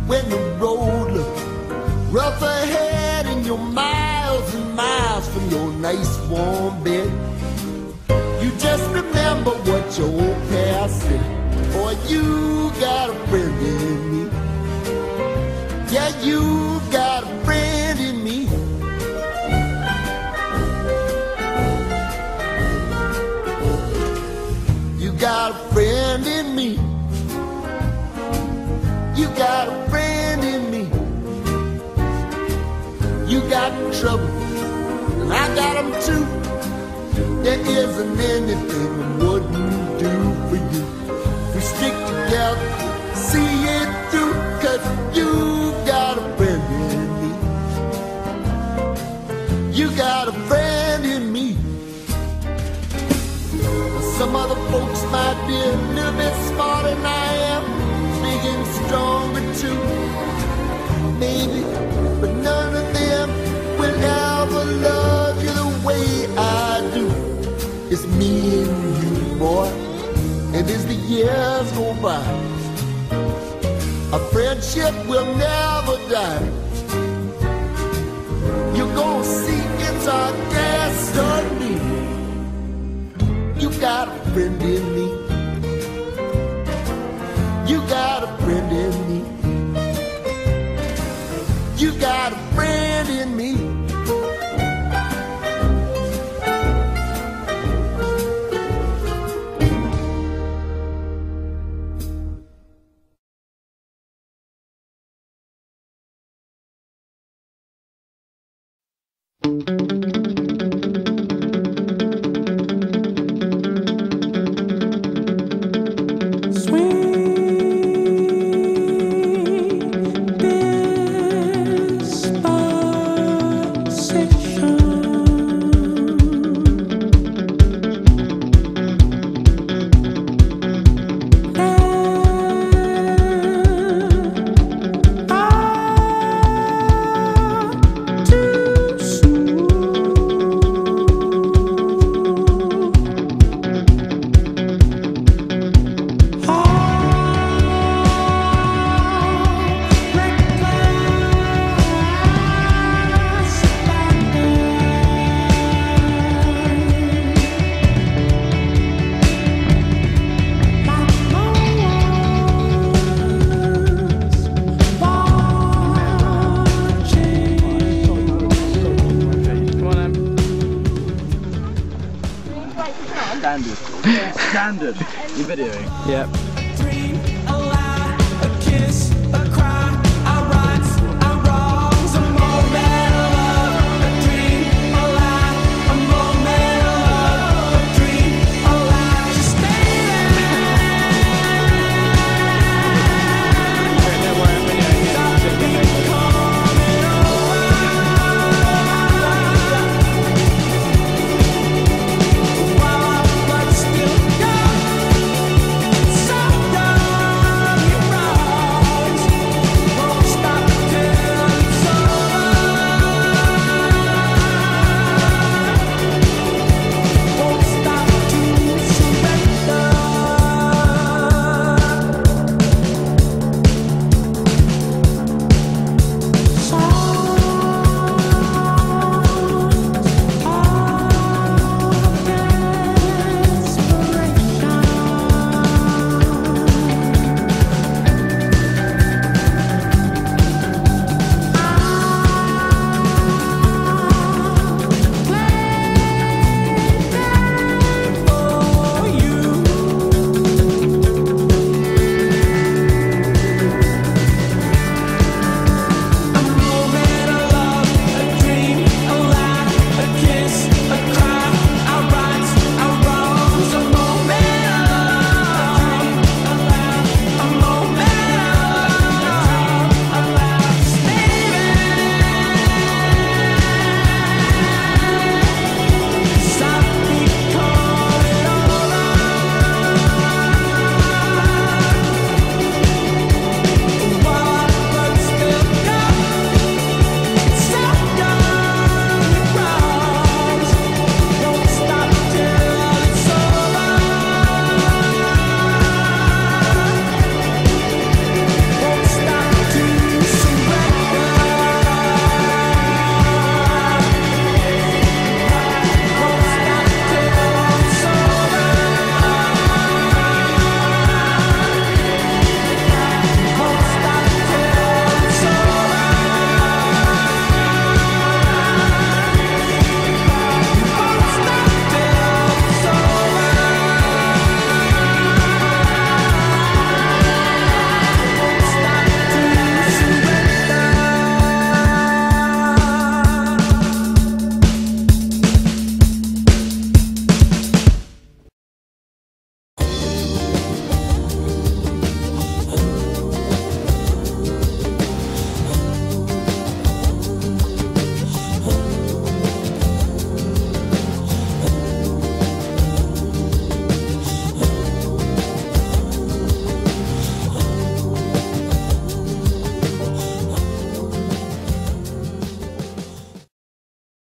when the road looks rough ahead and you're miles and miles from your nice warm bed. You just remember what your old past said. Boy, you got a friend in me. Yeah, you got a friend in me. You got a friend in me. You got a friend in me. You got trouble, and I got them too. There isn't anything I wouldn't do for you. We stick together, see it through, 'cause you got a friend in me. You got a friend in me. Some other folks might be a little bit smarter than I am, big and stronger too, maybe, but none of them will ever love you the way I do. It's me and you, boy, and as the years go by, our friendship will never die. You're gonna see it's our destiny. You got a friend in me. You got a friend in me. You got a friend in me. Standard. You're videoing? Yep.